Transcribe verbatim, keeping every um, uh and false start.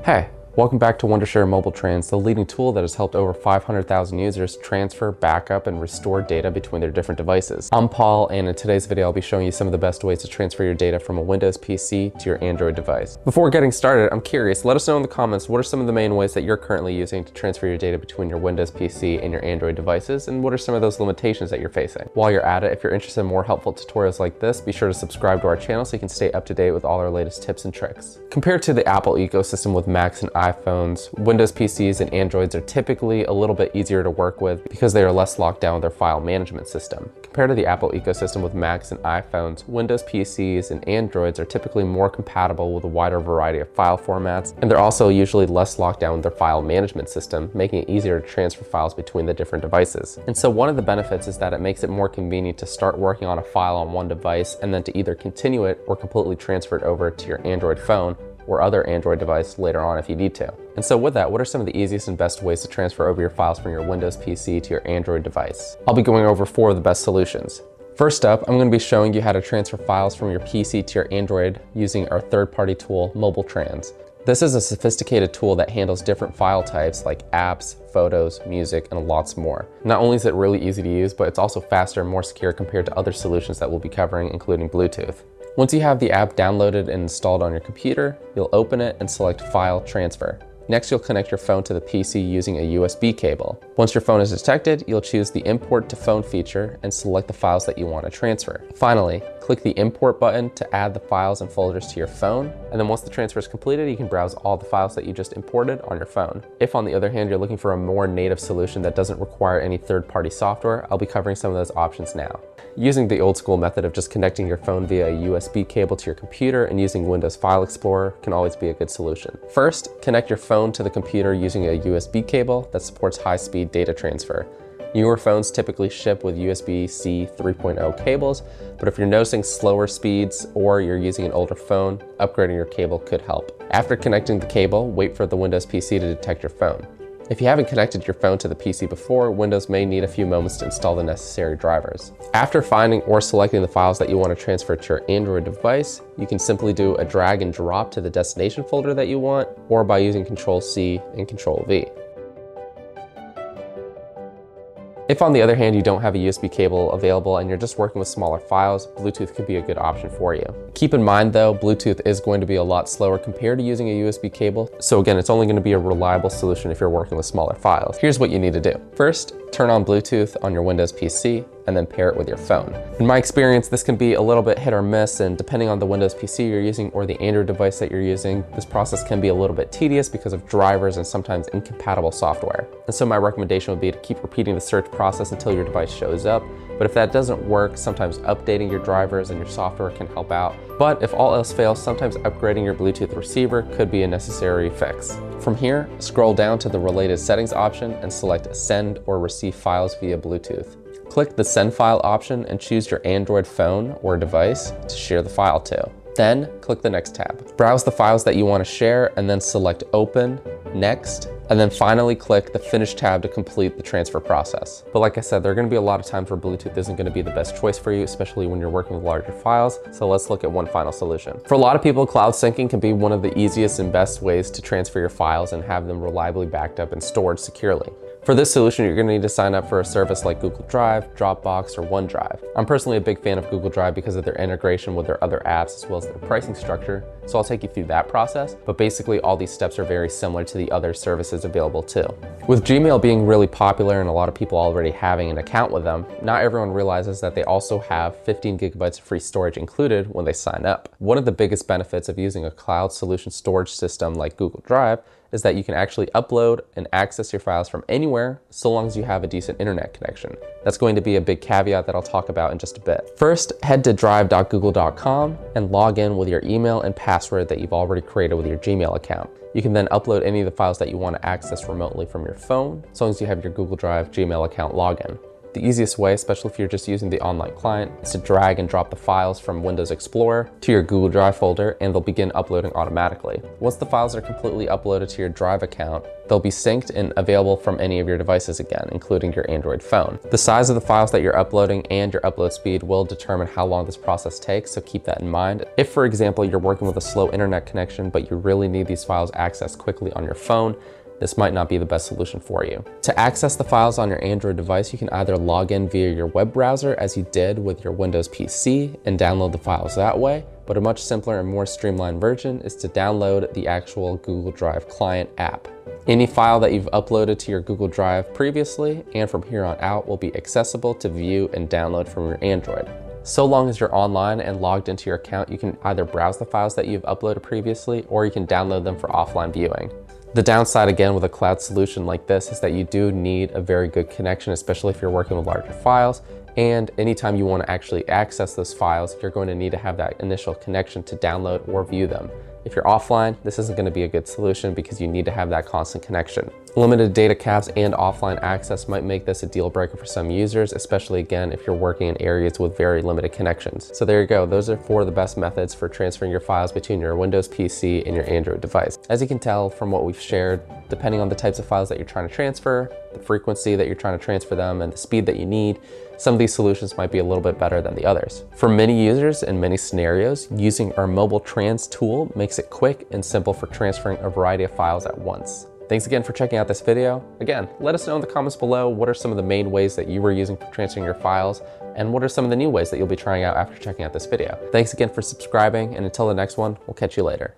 Hey, welcome back to Wondershare MobileTrans, the leading tool that has helped over five hundred thousand users transfer, backup, and restore data between their different devices. I'm Paul, and in today's video, I'll be showing you some of the best ways to transfer your data from a Windows P C to your Android device. Before getting started, I'm curious, let us know in the comments what are some of the main ways that you're currently using to transfer your data between your Windows P C and your Android devices, and what are some of those limitations that you're facing. While you're at it, if you're interested in more helpful tutorials like this, be sure to subscribe to our channel so you can stay up to date with all our latest tips and tricks. Compared to the Apple ecosystem with Macs and iPhones, Windows P Cs and Androids are typically a little bit easier to work with because they are less locked down with their file management system. Compared to the Apple ecosystem with Macs and iPhones, Windows P Cs and Androids are typically more compatible with a wider variety of file formats, and they're also usually less locked down with their file management system, making it easier to transfer files between the different devices. And so one of the benefits is that it makes it more convenient to start working on a file on one device and then to either continue it or completely transfer it over to your Android phone or other Android device later on if you need to. And so with that, what are some of the easiest and best ways to transfer over your files from your Windows P C to your Android device? I'll be going over four of the best solutions. First up, I'm going to be showing you how to transfer files from your P C to your Android using our third-party tool, MobileTrans. This is a sophisticated tool that handles different file types like apps, photos, music, and lots more. Not only is it really easy to use, but it's also faster and more secure compared to other solutions that we'll be covering, including Bluetooth. Once you have the app downloaded and installed on your computer, you'll open it and select File Transfer. Next, you'll connect your phone to the P C using a U S B cable. Once your phone is detected, you'll choose the Import to Phone feature and select the files that you want to transfer. Finally, click the Import button to add the files and folders to your phone, and then once the transfer is completed, you can browse all the files that you just imported on your phone. If, on the other hand, you're looking for a more native solution that doesn't require any third-party software, I'll be covering some of those options now. Using the old school method of just connecting your phone via a U S B cable to your computer and using Windows File Explorer can always be a good solution. First, connect your phone to the computer using a U S B cable that supports high-speed data transfer. Newer phones typically ship with U S B C three point oh cables, but if you're noticing slower speeds or you're using an older phone, upgrading your cable could help. After connecting the cable, wait for the Windows P C to detect your phone. If you haven't connected your phone to the P C before, Windows may need a few moments to install the necessary drivers. After finding or selecting the files that you want to transfer to your Android device, you can simply do a drag and drop to the destination folder that you want, or by using Control C and Control V. If, on the other hand, you don't have a U S B cable available and you're just working with smaller files, Bluetooth could be a good option for you. Keep in mind though, Bluetooth is going to be a lot slower compared to using a U S B cable. So again, it's only going to be a reliable solution if you're working with smaller files. Here's what you need to do. First, turn on Bluetooth on your Windows P C and then pair it with your phone. In my experience, this can be a little bit hit or miss, and depending on the Windows P C you're using or the Android device that you're using, this process can be a little bit tedious because of drivers and sometimes incompatible software. And so my recommendation would be to keep repeating the search process until your device shows up. But if that doesn't work, sometimes updating your drivers and your software can help out. But if all else fails, sometimes upgrading your Bluetooth receiver could be a necessary fix. From here, scroll down to the related settings option and select Send or Receive Files via Bluetooth. Click the Send File option and choose your Android phone or device to share the file to. Then click the next tab. Browse the files that you want to share and then select Open, Next, and then finally click the Finish tab to complete the transfer process. But like I said, there are going to be a lot of times where Bluetooth isn't going to be the best choice for you, especially when you're working with larger files. So let's look at one final solution. For a lot of people, cloud syncing can be one of the easiest and best ways to transfer your files and have them reliably backed up and stored securely. For this solution, you're going to need to sign up for a service like Google Drive, Dropbox, or OneDrive. I'm personally a big fan of Google Drive because of their integration with their other apps as well as their pricing structure, so I'll take you through that process, but basically all these steps are very similar to the other services available too. With Gmail being really popular and a lot of people already having an account with them, not everyone realizes that they also have fifteen gigabytes of free storage included when they sign up. One of the biggest benefits of using a cloud solution storage system like Google Drive is that you can actually upload and access your files from anywhere so long as you have a decent internet connection. That's going to be a big caveat that I'll talk about in just a bit. First, head to drive dot google dot com and log in with your email and password that you've already created with your Gmail account. You can then upload any of the files that you want to access remotely from your phone, as long as you have your Google Drive Gmail account login. The easiest way, especially if you're just using the online client, is to drag and drop the files from Windows Explorer to your Google Drive folder, and they'll begin uploading automatically. Once the files are completely uploaded to your Drive account, they'll be synced and available from any of your devices again, including your Android phone. The size of the files that you're uploading and your upload speed will determine how long this process takes, so keep that in mind. If, for example, you're working with a slow internet connection, but you really need these files accessed quickly on your phone, this might not be the best solution for you. To access the files on your Android device, you can either log in via your web browser as you did with your Windows P C and download the files that way, but a much simpler and more streamlined version is to download the actual Google Drive client app. Any file that you've uploaded to your Google Drive previously and from here on out will be accessible to view and download from your Android. So long as you're online and logged into your account, you can either browse the files that you've uploaded previously or you can download them for offline viewing. The downside, again, with a cloud solution like this is that you do need a very good connection, especially if you're working with larger files. And anytime you want to actually access those files, you're going to need to have that initial connection to download or view them. If you're offline, this isn't going to be a good solution because you need to have that constant connection. Limited data caps and offline access might make this a deal breaker for some users, especially again if you're working in areas with very limited connections. So there you go, those are four of the best methods for transferring your files between your Windows P C and your Android device. As you can tell from what we've shared, depending on the types of files that you're trying to transfer, the frequency that you're trying to transfer them, and the speed that you need, some of these solutions might be a little bit better than the others. For many users in many scenarios, using our MobileTrans tool makes it quick and simple for transferring a variety of files at once. Thanks again for checking out this video. Again, let us know in the comments below what are some of the main ways that you were using for transferring your files, and what are some of the new ways that you'll be trying out after checking out this video. Thanks again for subscribing, and until the next one, we'll catch you later.